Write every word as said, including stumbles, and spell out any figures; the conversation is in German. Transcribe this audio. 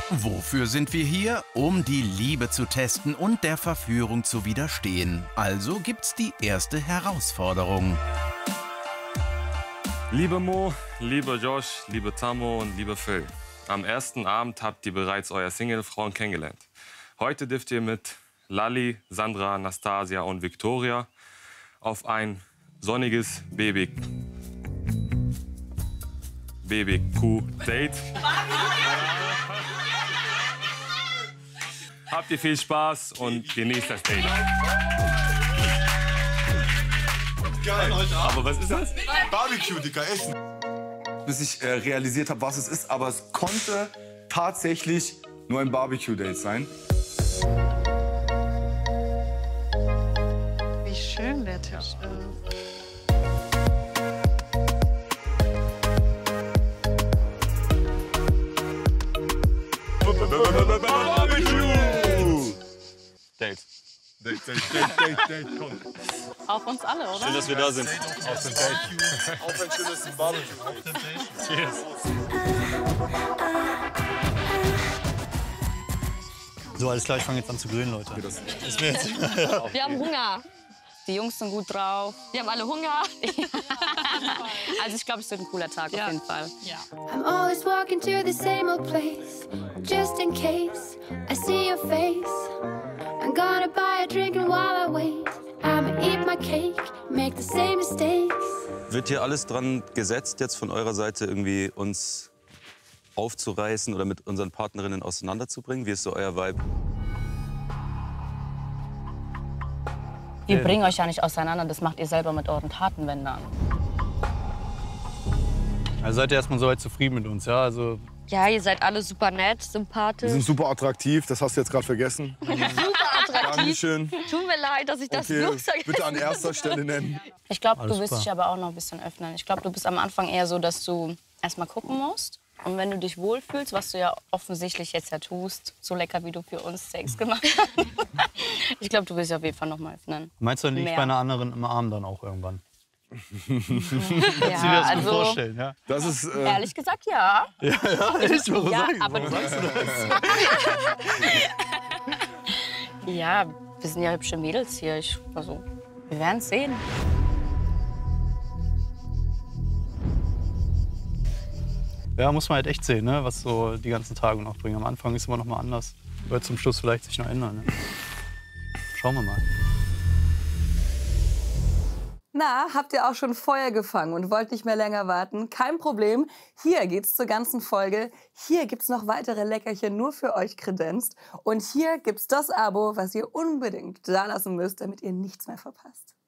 Wofür sind wir hier? Um die Liebe zu testen und der Verführung zu widerstehen. Also gibt's die erste Herausforderung. Liebe Mo, lieber Josh, liebe Tammo und lieber Phil. Am ersten Abend habt ihr bereits euer Single-Frauen kennengelernt. Heute dürft ihr mit Lali, Sandra, Nastasia und Victoria auf ein sonniges Baby... Baby-Kuh-Date. Habt ihr viel Spaß und genießt das Date. Geil. Aber was ist das? Barbecue, Dicker, Essen. Bis ich äh, realisiert habe, was es ist, aber es konnte tatsächlich nur ein Barbecue-Date sein. Wie schön der Tisch ist. Barbecue! Date. Date, Date, Date, Date, Date, komm. Auf uns alle, oder? Schön, dass wir da sind. Auf dem Date. Auf ein schönes Barbecue. Auf dem Date. Cheers. So, alles klar, ich fange jetzt an zu grillen, Leute. Ist mir jetzt, ja. Wir haben Hunger. Die Jungs sind gut drauf. Wir haben alle Hunger. Also ich glaube, es wird ein cooler Tag Ja. auf jeden Fall. Ja. I'm always walking to the same old place, just in case I see your face. I'm gonna buy a drink and while I wait, I'ma eat my cake, make the same mistakes. Wird hier alles dran gesetzt, jetzt von eurer Seite irgendwie uns aufzureißen oder mit unseren Partnerinnen auseinanderzubringen? Wie ist so euer Vibe? Wir bringen euch ja nicht auseinander, das macht ihr selber mit euren Taten, wenn dann. Also seid ihr erstmal soweit zufrieden mit uns, ja? Also Ja, ihr seid alle super nett, Wir sympathisch. sind super attraktiv, das hast du jetzt gerade vergessen. Super attraktiv. Dankeschön. Tut mir leid, dass ich das Okay, bloß vergessen bitte an erster Stelle nennen. Ich glaube, du Alles wirst klar. dich aber auch noch ein bisschen öffnen. Ich glaube, du bist am Anfang eher so, dass du erst mal gucken musst. Und wenn du dich wohlfühlst, was du ja offensichtlich jetzt ja tust, so lecker wie du für uns Sex gemacht hast, ich glaube, du wirst dich auf jeden Fall noch mal öffnen. meinst du, liegt Mehr. bei einer anderen im Arm dann auch irgendwann? Ja, Kannst du dir das gut also, vorstellen, ja? Das ist, äh, ehrlich gesagt, ja. Ja, ja, echt? Warum Ja, sag ich- aber warum du- sagst du das? Ja, wir sind ja hübsche Mädels hier. Ich, also, wir werden es sehen. Ja, muss man halt echt sehen, ne? Was so die ganzen Tage noch bringen. Am Anfang ist immer noch mal anders. Wird zum Schluss vielleicht sich noch ändern. Ne? Schauen wir mal. Na, habt ihr auch schon Feuer gefangen und wollt nicht mehr länger warten? Kein Problem. Hier geht's zur ganzen Folge. Hier gibt's noch weitere Leckerchen nur für euch kredenzt. Und hier gibt's das Abo, was ihr unbedingt da lassen müsst, damit ihr nichts mehr verpasst.